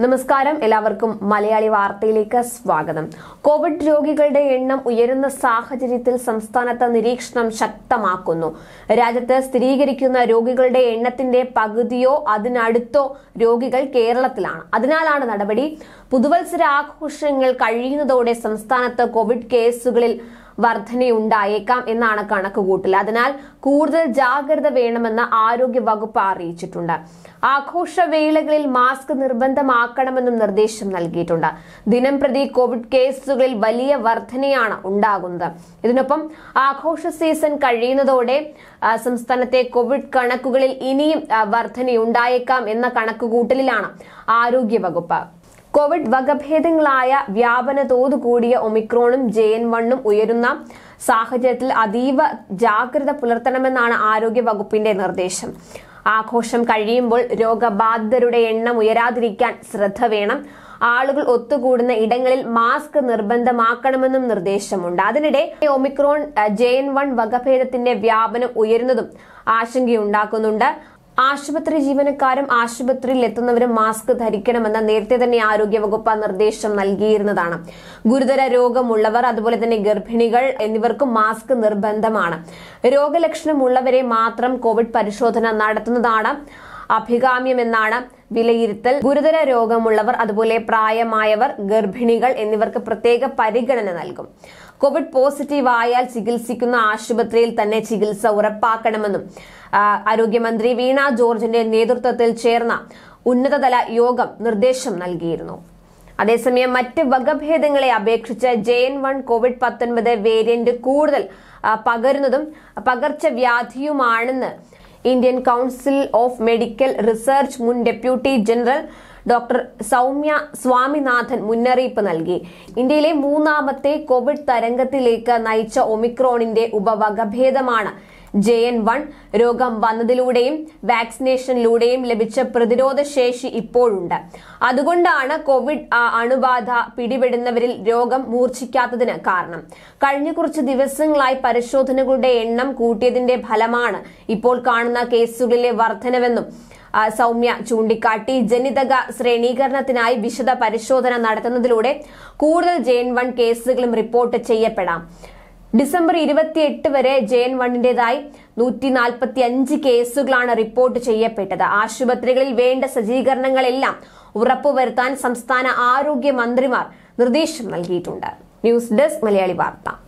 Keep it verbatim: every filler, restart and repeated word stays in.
നമസ്കാരം, എല്ലാവർക്കും മലയാളി വാർത്തയിലേക്ക് സ്വാഗതം. കോവിഡ് രോഗികളുടെ എണ്ണം ഉയരുന്ന സാഹചര്യത്തിൽ സംസ്ഥാനത്ത് നിരീക്ഷണം ശക്തമാക്കുന്നു. രാജ്യത്ത് സ്ഥിരീകരിക്കുന്ന രോഗികളുടെ എണ്ണത്തിന്റെ പകുതിയോ അതിനടുത്തോ രോഗികൾ കേരളത്തിലാണ്. അതിനാലാണ് നടപടി. പുതുവത്സര ആഘോഷങ്ങൾ കഴിയുന്നതോടെ സംസ്ഥാനത്ത് കോവിഡ് കേസുകളിൽ വർധനയുണ്ടായേക്കാം എന്നാണ് കണക്കുകൂട്ടൽ. അതിനാൽ കൂടുതൽ ജാഗ്രത വേണമെന്ന് ആരോഗ്യ വകുപ്പ് അറിയിച്ചിട്ടുണ്ട്. ആഘോഷവേളകളിൽ മാസ്ക് നിർബന്ധമാക്കണമെന്നും നിർദ്ദേശം നൽകിയിട്ടുണ്ട്. ദിനം പ്രതി കോവിഡ് കേസുകളിൽ വലിയ വർധനയാണ് ഉണ്ടാകുന്നത്. ഇതിനൊപ്പം ആഘോഷ സീസൺ കഴിയുന്നതോടെ സംസ്ഥാനത്തെ കോവിഡ് കണക്കുകളിൽ ഇനിയും വർധനയുണ്ടായേക്കാം എന്ന കണക്കുകൂട്ടലിലാണ് ആരോഗ്യ വകുപ്പ്. കോവിഡ് വകഭേദങ്ങളായ വ്യാപന തോത് കൂടിയ ഒമിക്രോണും ജെ എൻ വണ്ണും ഉയരുന്ന സാഹചര്യത്തിൽ അതീവ ജാഗ്രത പുലർത്തണമെന്നാണ് ആരോഗ്യ വകുപ്പിന്റെ നിർദ്ദേശം. ആഘോഷം കഴിയുമ്പോൾ രോഗബാധിതരുടെ എണ്ണം ഉയരാതിരിക്കാൻ ശ്രദ്ധ വേണം. ആളുകൾ ഒത്തുകൂടുന്ന ഇടങ്ങളിൽ മാസ്ക് നിർബന്ധമാക്കണമെന്നും നിർദ്ദേശമുണ്ട്. അതിനിടെ ഒമിക്രോൺ ജെ എൻ വൺ വകഭേദത്തിന്റെ വ്യാപനം ഉയരുന്നതും ആശങ്കയുണ്ടാക്കുന്നുണ്ട്. ആശുപത്രി ജീവനക്കാരും ആശുപത്രിയിൽ എത്തുന്നവരും മാസ്ക് ധരിക്കണമെന്ന് നേരത്തെ തന്നെ ആരോഗ്യവകുപ്പ് നിർദ്ദേശം നൽകിയിരുന്നതാണ്. ഗുരുതര രോഗമുള്ളവർ, അതുപോലെ തന്നെ ഗർഭിണികൾ എന്നിവർക്കും മാസ്ക് നിർബന്ധമാണ്. രോഗലക്ഷണമുള്ളവരെ മാത്രം കോവിഡ് പരിശോധന നടത്തുന്നതാണ് അഭികാമ്യമെന്നാണ് വിലയിരുത്തൽ. ഗുരുതര രോഗമുള്ളവർ, അതുപോലെ പ്രായമായവർ, ഗർഭിണികൾ എന്നിവർക്ക് പ്രത്യേക പരിഗണന നൽകും. കോവിഡ് പോസിറ്റീവ് ആയാൽ ചികിത്സിക്കുന്ന ആശുപത്രിയിൽ തന്നെ ചികിത്സ ഉറപ്പാക്കണമെന്നും ആരോഗ്യമന്ത്രി വീണ ജോർജിന്റെ നേതൃത്വത്തിൽ ചേർന്ന ഉന്നതതല യോഗം നിർദ്ദേശം നൽകിയിരുന്നു. അതേസമയം മറ്റ് വകഭേദങ്ങളെ അപേക്ഷിച്ച് ജെ എൻ വൺ കോവിഡ് പത്തൊൻപത് വേരിയന്റ് കൂടുതൽ പകരുന്നതും പകർച്ചവ്യാധിയുമാണെന്ന് Indian council of medical research മുൻ deputy general doctor Soumya Swaminathan മുന്നറിയിപ്പ് നൽകി. ഇന്ത്യയിലെ മൂന്നാമത്തെ കോവിഡ് തരംഗത്തിലേക്ക് നയിച്ച ഒമിക്രോണിന്റെ ഉപവകഭേദമാണ് ജെ എൻ വൺ. രോഗം വന്നതിലൂടെയും വാക്സിനേഷനിലൂടെയും ലഭിച്ച പ്രതിരോധ ശേഷി ഇപ്പോഴുണ്ട്. അതുകൊണ്ടാണ് കോവിഡ് അണുബാധ പിടിപെടുന്നവരിൽ രോഗം മൂർച്ഛിക്കാത്തതിന് കാരണം. കഴിഞ്ഞ കുറച്ച് ദിവസങ്ങളായി പരിശോധനകളുടെ എണ്ണം കൂട്ടിയതിന്റെ ഫലമാണ് ഇപ്പോൾ കാണുന്ന കേസുകളിലെ വർധനവെന്നും സൗമ്യ ചൂണ്ടിക്കാട്ടി. ജനിതക ശ്രേണീകരണത്തിനായി വിശദ പരിശോധന നടത്തുന്നതിലൂടെ കൂടുതൽ ജെ എൻ വൺ കേസുകളും റിപ്പോർട്ട് ചെയ്യപ്പെടാം. ഡിസംബർ ഇരുപത്തിയെട്ട് വരെ ജെ എൻ വണ്ണിന്റേതായി നൂറ്റി നാൽപ്പത്തി അഞ്ച് കേസുകളാണ് റിപ്പോർട്ട് ചെയ്യപ്പെട്ടത്. ആശുപത്രികളിൽ വേണ്ട സജ്ജീകരണങ്ങളെല്ലാം ഉറപ്പുവരുത്താൻ സംസ്ഥാന ആരോഗ്യ മന്ത്രിമാർ നിർദ്ദേശം നൽകിയിട്ടുണ്ട്. ന്യൂസ് ഡെസ്ക് മലയാളി വാർത്ത.